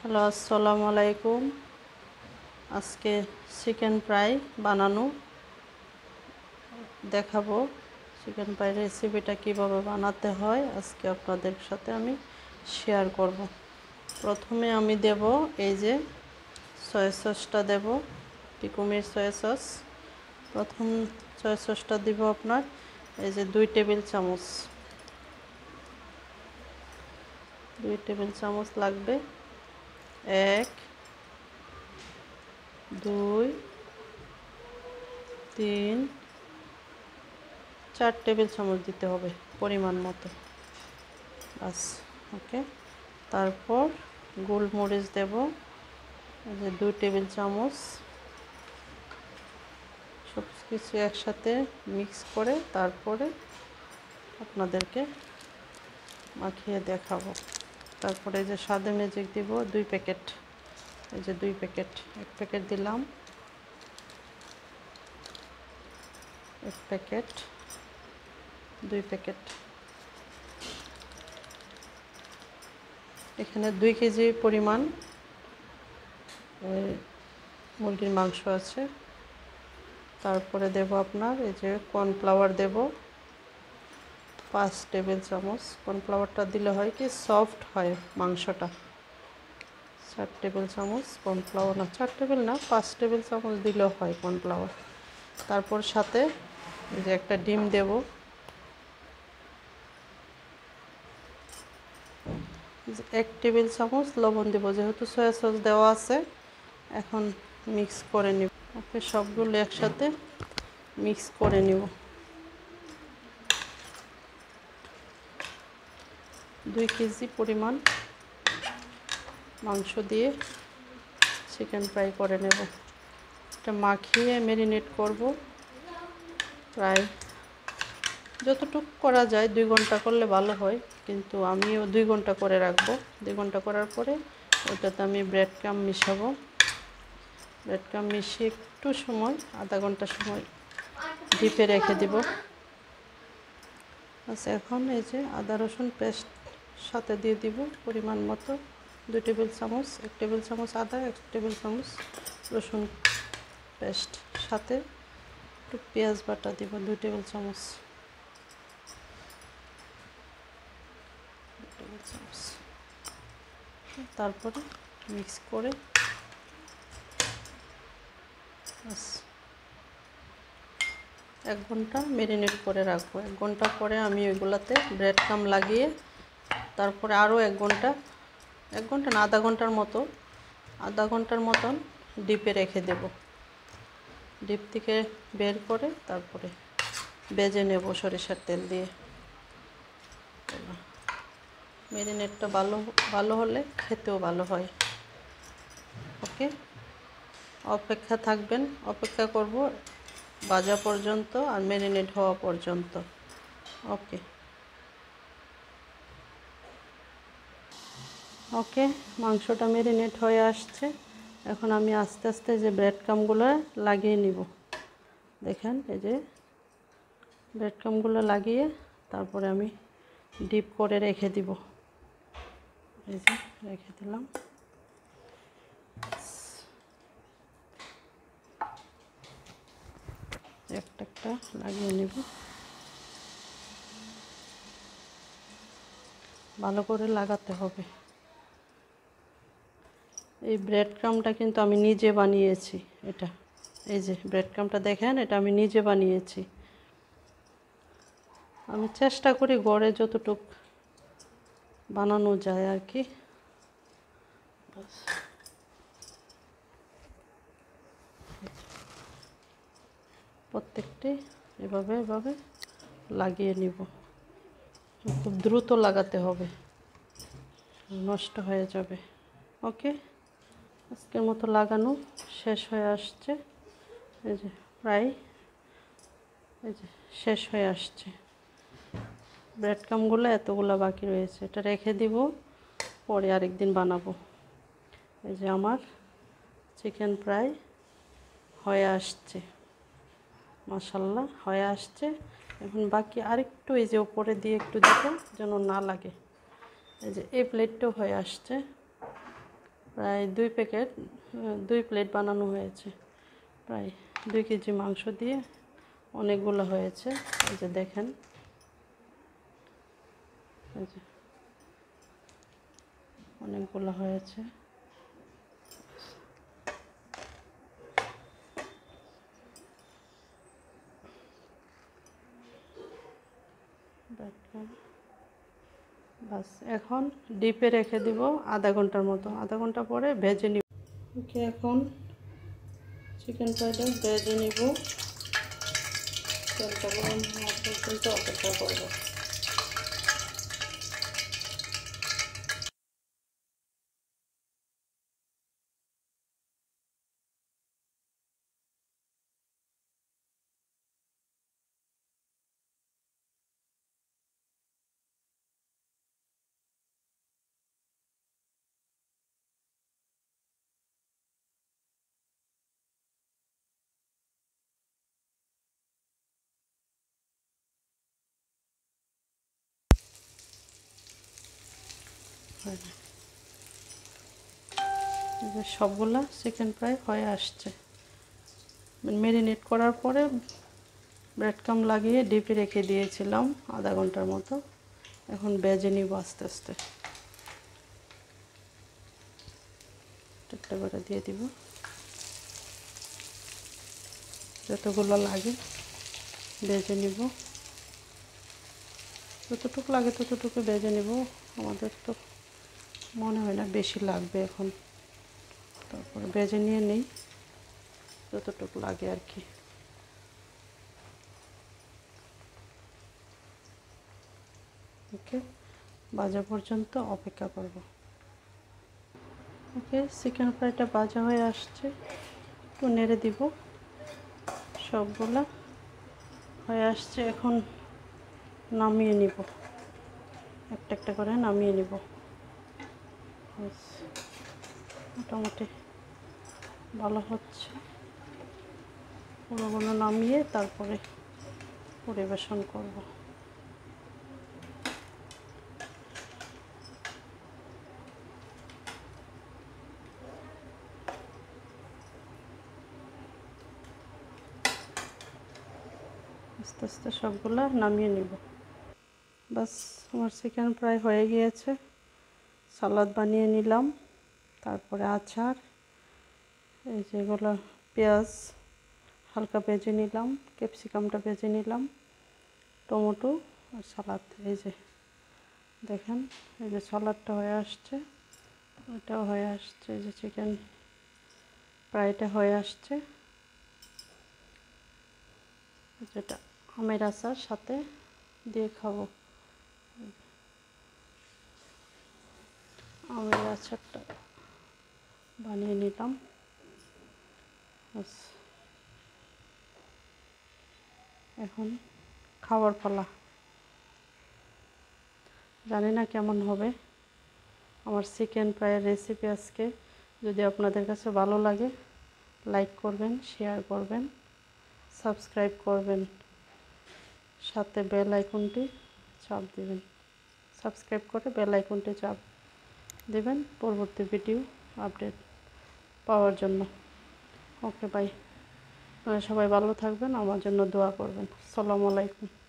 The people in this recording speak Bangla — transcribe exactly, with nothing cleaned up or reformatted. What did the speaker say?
হ্যালো, আসসালামু আলাইকুম। আজকে চিকেন ফ্রাই বানানো দেখাবো। চিকেন ফ্রাই রেসিপিটা কিভাবে বানাতে হয় আজকে আপনাদের সাথে আমি শেয়ার করব। প্রথমে আমি দেব এই যে সয়া সসটা দেব, টিকুমির সয়া সস। প্রথম সয়া সসটা দিব আপনার এই যে দুই টেবিল চামচ, দুই টেবিল চামচ লাগবে। এক, দুই, তিন, চার টেবিল চামচ দিতে হবে পরিমাণ মতো, বাস। ওকে, তারপর গোলমরিচ দেব এই যে দুই টেবিল চামচ। সব কিছু একসাথে মিক্স করে তারপরে আপনাদেরকে মাখিয়ে দেখাবো। তারপরে এই যে স্বাদে ম্যাজিক দিব দুই প্যাকেট, এই যে দুই প্যাকেট, এক প্যাকেট দিলাম, এক প্যাকেট, দুই প্যাকেট। এখানে দুই কেজি পরিমাণ মুরগির মাংস আছে। তারপরে দেব আপনার এই যে কর্নফ্লাওয়ার দেব পাঁচ টেবিল চামচ। কর্নফ্লাওয়ারটা দিলে হয় কি সফট হয় মাংসটা। চার টেবিল চামচ কর্নফ্লাওয়ার, না চার টেবিল না পাঁচ টেবিল চামচ দিলেও হয় কর্নফ্লাওয়ার। তারপর সাথে এই যে একটা ডিম দেব, এক টেবিল চামচ লবণ দেব, যেহেতু সয়া সস দেওয়া আছে। এখন মিক্স করে নিব। ওকে, সবগুলো একসাথে মিক্স করে নিব। দুই কেজি পরিমাণ মাংস দিয়ে চিকেন ফ্রাই করে নেব। এটা মাখিয়ে ম্যারিনেট করব প্রায় যতটুকু করা যায়, দুই ঘন্টা করলে ভালো হয়, কিন্তু আমিও দুই ঘন্টা করে রাখবো। দুই ঘন্টা করার পরে ওটাতে আমি ব্রেড ক্রাম্ব মিশাবো। ব্রেড ক্রাম্ব মিশিয়ে একটু সময়, আধা ঘন্টা সময় ডিপে রেখে দিব। আচ্ছা, এখন এই যে আদা রসুন পেস্ট সাথে দিয়ে দিব পরিমাণ মতো, দুই টেবিল চামচ, এক টেবিল চামচ আদা, এক টেবিল চামচ রসুন পেস্ট, সাথে একটু পেঁয়াজ বাটা দিব দুই টেবিল চামচ, দুই টেবিল চামচ। তারপরে মিক্স করে বাস এক ঘন্টা ম্যারিনেট করে রাখবো। এক ঘন্টা পরে আমি ওইগুলাতে ব্রেড ক্রাম্ব লাগিয়ে তারপরে আরও এক ঘন্টা, এক ঘন্টা না আধা ঘন্টার মতো, আধা ঘন্টার মতন ডিপে রেখে দেব। ডিপ থেকে বের করে তারপরে ভেজে নেব সরিষার তেল দিয়ে। ম্যারিনেটটা ভালো ভালো হলে খেতেও ভালো হয়। ওকে, অপেক্ষা থাকবেন, অপেক্ষা করব ভাজা পর্যন্ত আর ম্যারিনেট হওয়া পর্যন্ত। ওকে ওকে মাংসটা ম্যারিনেট হয়ে আসছে। এখন আমি আস্তে আস্তে যে ব্রেড ক্রাম্বগুলো লাগিয়ে নিব। দেখেন এই যে ব্রেড ক্রাম্বগুলো লাগিয়ে তারপরে আমি ডিপ করে রেখে দিব। এই যে রেখে দিলাম। একটা একটা লাগিয়ে নিব, ভালো করে লাগাতে হবে। এই ব্রেড ক্রাম্বটা কিন্তু আমি নিজে বানিয়েছি। এটা এই যে ব্রেড ক্রাম্বটা দেখেন, এটা আমি নিজে বানিয়েছি। আমি চেষ্টা করি ঘরে যতটুকু বানানো যায় আর কি। প্রত্যেকটি এভাবে এভাবে লাগিয়ে নিব। খুব দ্রুত লাগাতে হবে, নষ্ট হয়ে যাবে। ওকে, আজকের মতো লাগানো শেষ হয়ে আসছে। এই যে প্রায় এই যে শেষ হয়ে আসছে। ব্রেড ক্রাম্বগুলো এতগুলো বাকি রয়েছে, এটা রেখে দিব, পরে আরেকদিন বানাবো। এই যে আমার চিকেন ফ্রাই হয়ে আসছে, মাশাআল্লাহ হয়ে আসছে। এখন বাকি আরেকটু এই যে উপরে দিয়ে একটু দিতে যেন না লাগে। এই যে এই প্লেটটাও হয়ে আসছে। প্রায় দুই প্যাকেট দুই প্লেট বানানো হয়েছে। প্রায় দুই কেজি মাংস দিয়ে অনেকগুলো হয়েছে। এই যে দেখেন, এই যে অনেকগুলো হয়েছে। দেখেন, বাস এখন ডিপে রেখে দিব আধা ঘন্টার মতো। আধা ঘন্টা পরে ভেজে নিব। ওকে, এখন চিকেন ফ্রাইটা ভেজে নিব। তেলটা গরম হওয়া পর্যন্ত অপেক্ষা করব। সবগুলা চিকেন ফ্রাই হয়ে আসছে। ম্যারিনেট করার পরে ব্রেড ক্রাম লাগিয়ে ডিপে রেখে দিয়েছিলাম আধা ঘন্টার মতো। এখন ভেজে নিব আস্তে আস্তে। একটা করে দিয়ে দিব, যতগুলো লাগে ভেজে নিব। যতটুকু লাগে ততটুকু ভেজে নিব। আমাদের তো মনে হয় না বেশি লাগবে এখন। তারপরে ভেজে নিয়ে নিই যতটুকু লাগে আর কি। ওকে, ভাজা পর্যন্ত অপেক্ষা করব। ওকে, চিকেন ফ্রাইটা ভাজা হয়ে আসছে। একটু নেড়ে দিব। সবগুলা হয়ে আসছে, এখন নামিয়ে নিব। একটা একটা করে নামিয়ে নিব। মোটামুটি ভালো হচ্ছে। পুরোগুলো নামিয়ে তারপরে পরিবেশন করব। আস্তে আস্তে সবগুলো নামিয়ে নিব। বাস, আমার চিকেন ফ্রাই হয়ে গিয়েছে। সালাদ বানিয়ে নিলাম, তারপরে আচার, এই যেগুলো পেঁয়াজ হালকা ভেজে নিলাম, ক্যাপসিকামটা ভেজে নিলাম, টমেটো আর সালাদ। এই যে দেখেন, এই যে সালাদটা হয়ে আসছে, ওটাও হয়ে আসছে। এই যে চিকেন ফ্রাইটা হয়ে আসছে, যেটা আমের আচার সাথে দিয়ে খাবো। আমের আচারটা বানিয়ে নিলাম। এখন খাওয়ার পালা। জানি না কেমন হবে আমার চিকেন ফ্রাইয়ের রেসিপি আজকে। যদি আপনাদের কাছে ভালো লাগে, লাইক করবেন, শেয়ার করবেন, সাবস্ক্রাইব করবেন, সাথে বেল আইকনটি চাপ দিবেন। সাবস্ক্রাইব করে বেল আইকনটি চাপ দেবেন পরবর্তী ভিডিও আপডেট পাওয়ার জন্য। Okay, bye. সবাই ভালো থাকবেন, আমার জন্য দোয়া করবেন। আসসালামু আলাইকুম।